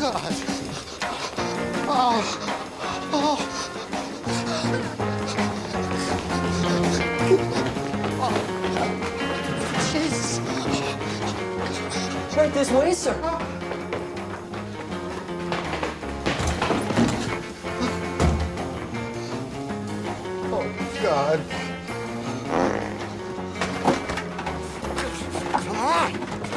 God. Oh. Oh. Jesus. Right this way, sir. Oh, God. Come on.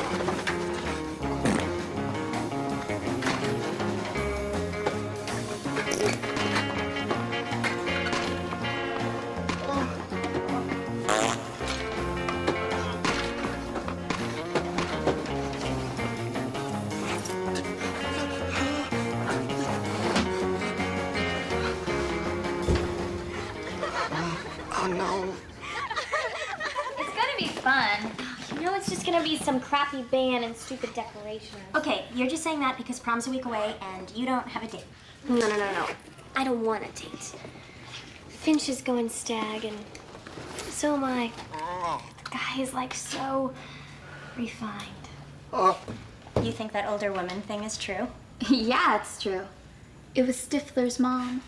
Oh, no. It's gonna be fun. You know, it's just gonna be some crappy band and stupid decorations. Okay, you're just saying that because prom's a week away and you don't have a date. No. I don't want a date. Finch is going stag, and so am I. Guy is like so refined. Oh. You think that older woman thing is true? Yeah, it's true. It was Stifler's mom.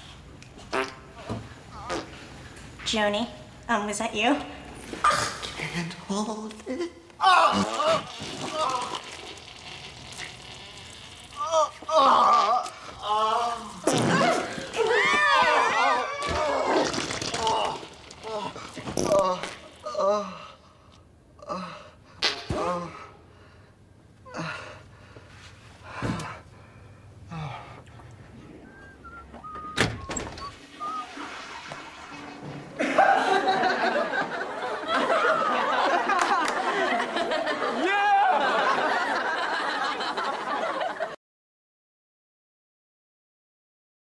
Joni, was that you? Can't hold it. Oh.